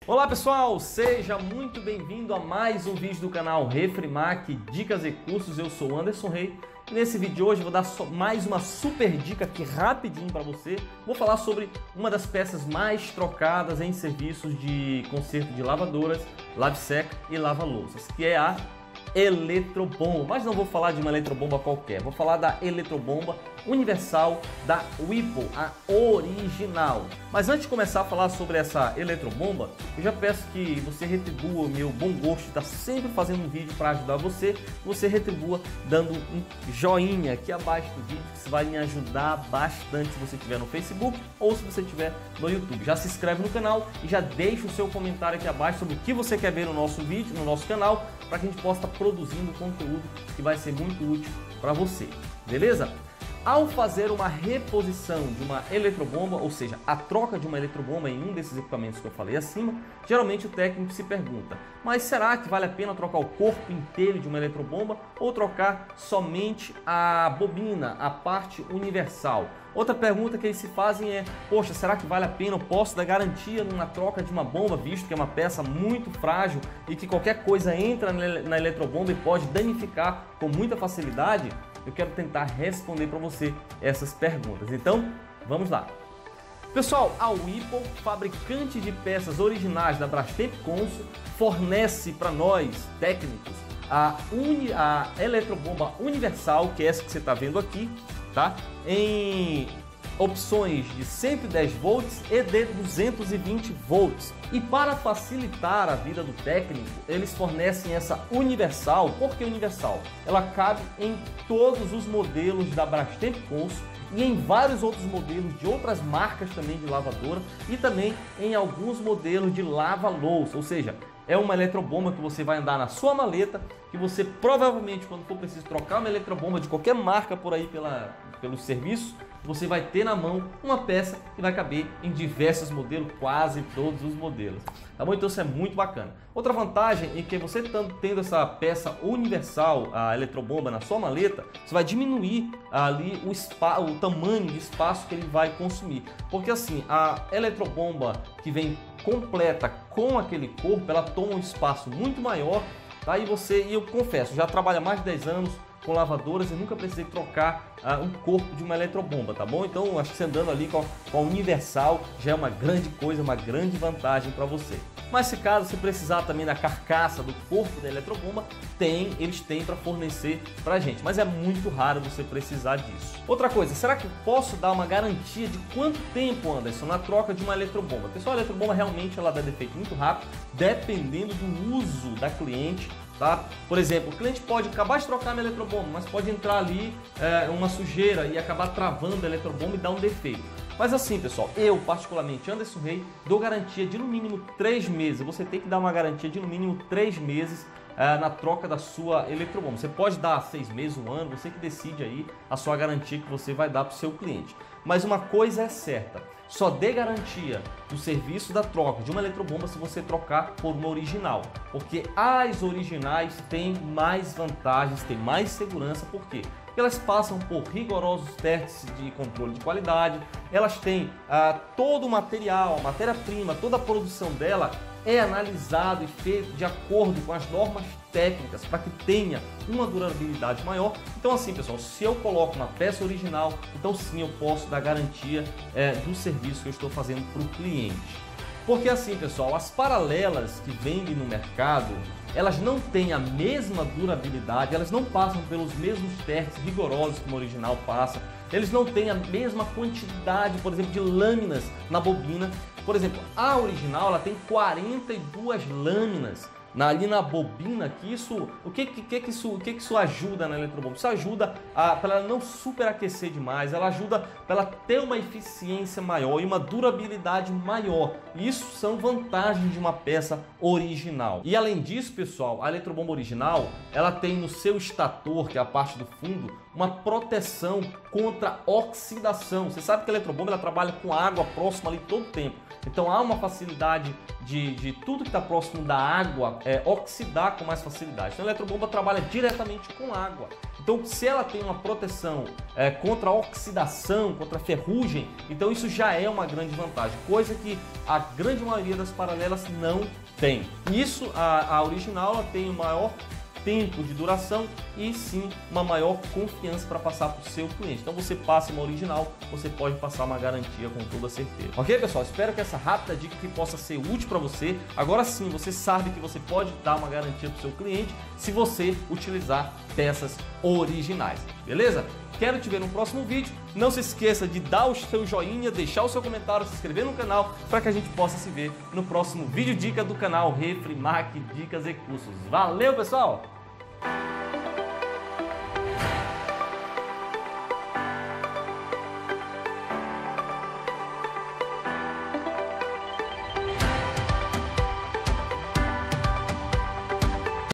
Olá pessoal, seja muito bem-vindo a mais um vídeo do canal Refrimac Dicas e Cursos. Eu sou Anderson Rey e nesse vídeo de hoje vou dar mais uma super dica aqui rapidinho para você. Vou falar sobre uma das peças mais trocadas em serviços de conserto de lavadoras, lave-seca e lava-louças, que é a eletrobomba. Mas não vou falar de uma eletrobomba qualquer, vou falar da eletrobomba universal da Whirlpool, a original. Mas antes de começar a falar sobre essa eletrobomba, eu já peço que você retribua o meu bom gosto de estar sempre fazendo um vídeo para ajudar você. Você retribua dando um joinha aqui abaixo do vídeo, que isso vai me ajudar bastante se você estiver no Facebook ou se você estiver no YouTube. Já se inscreve no canal e já deixa o seu comentário aqui abaixo sobre o que você quer ver no nosso vídeo, no nosso canal, para que a gente possa estar produzindo conteúdo que vai ser muito útil para você, beleza? Ao fazer uma reposição de uma eletrobomba, ou seja, a troca de uma eletrobomba em um desses equipamentos que eu falei acima, geralmente o técnico se pergunta, mas será que vale a pena trocar o corpo inteiro de uma eletrobomba ou trocar somente a bobina, a parte universal? Outra pergunta que eles se fazem é, poxa, será que vale a pena, eu posso dar garantia numa troca de uma bomba, visto que é uma peça muito frágil e que qualquer coisa entra na eletrobomba e pode danificar com muita facilidade? Eu quero tentar responder para você essas perguntas. Então, vamos lá. Pessoal, a Whirlpool, fabricante de peças originais da Brastemp Consul, fornece para nós, técnicos, a eletrobomba universal, que é essa que você está vendo aqui, tá? Em opções de 110 volts e de 220 volts. E para facilitar a vida do técnico, eles fornecem essa universal. Por que universal? Ela cabe em todos os modelos da Brastemp Consul e em vários outros modelos de outras marcas também de lavadora e também em alguns modelos de lava-louça, ou seja, é uma eletrobomba que você vai andar na sua maleta, que você provavelmente, quando for preciso trocar uma eletrobomba de qualquer marca por aí pelo serviço, você vai ter na mão uma peça que vai caber em diversos modelos, quase todos os modelos. Tá bom? Então isso é muito bacana. Outra vantagem é que você tendo essa peça universal, a eletrobomba, na sua maleta, você vai diminuir ali o tamanho de espaço que ele vai consumir. Porque assim, a eletrobomba que vem completa com aquele corpo, ela toma um espaço muito maior, tá? E eu confesso, já trabalho há mais de 10 anos com lavadoras e nunca precisei trocar um corpo de uma eletrobomba, tá bom? Então acho que você andando ali com a universal já é uma grande coisa, uma grande vantagem para você. Mas se caso você precisar também da carcaça do corpo da eletrobomba, eles têm para fornecer pra gente, mas é muito raro você precisar disso. Outra coisa, será que eu posso dar uma garantia de quanto tempo, Anderson, na troca de uma eletrobomba? Pessoal, a eletrobomba realmente ela dá defeito muito rápido, dependendo do uso da cliente. Tá? Por exemplo, o cliente pode acabar de trocar a minha eletrobomba, mas pode entrar ali uma sujeira e acabar travando a eletrobomba e dar um defeito. Mas assim, pessoal, eu particularmente, Anderson Rey, dou garantia de no mínimo 3 meses. Você tem que dar uma garantia de no mínimo 3 meses na troca da sua eletrobomba. Você pode dar 6 meses, 1 ano, você que decide aí a sua garantia que você vai dar para o seu cliente. Mas uma coisa é certa, só dê garantia do serviço da troca de uma eletrobomba se você trocar por uma original. Porque as originais têm mais vantagens, têm mais segurança. Por quê? Porque elas passam por rigorosos testes de controle de qualidade, elas têm todo o material, a matéria-prima, toda a produção dela é analisado e feito de acordo com as normas técnicas para que tenha uma durabilidade maior. Então assim, pessoal, se eu coloco na peça original, então sim eu posso dar garantia do serviço que eu estou fazendo para o cliente. Porque assim, pessoal, as paralelas que vendem no mercado, elas não têm a mesma durabilidade, elas não passam pelos mesmos testes rigorosos que o original passa, eles não têm a mesma quantidade, por exemplo, de lâminas na bobina. Por exemplo, a original ela tem 42 lâminas ali na bobina, o que isso ajuda na eletrobomba? Isso ajuda para ela não superaquecer demais, ela ajuda para ela ter uma eficiência maior e uma durabilidade maior. Isso são vantagens de uma peça original. E além disso, pessoal, a eletrobomba original, ela tem no seu estator, que é a parte do fundo, uma proteção contra oxidação. Você sabe que a eletrobomba ela trabalha com água próxima ali todo o tempo. Então há uma facilidade de tudo que está próximo da água oxidar com mais facilidade. Então a eletrobomba trabalha diretamente com água. Então, se ela tem uma proteção contra a oxidação, contra a ferrugem, então isso já é uma grande vantagem, coisa que a grande maioria das paralelas não tem. Isso, a original, ela tem o maior tempo de duração e sim uma maior confiança para passar para o seu cliente. Então você passa uma original, você pode passar uma garantia com toda certeza. Ok, pessoal? Espero que essa rápida dica que possa ser útil para você. Agora sim, você sabe que você pode dar uma garantia para o seu cliente se você utilizar peças originais. Beleza? Quero te ver no próximo vídeo. Não se esqueça de dar o seu joinha, deixar o seu comentário, se inscrever no canal para que a gente possa se ver no próximo vídeo dica do canal Refrimac Dicas e Cursos. Valeu, pessoal!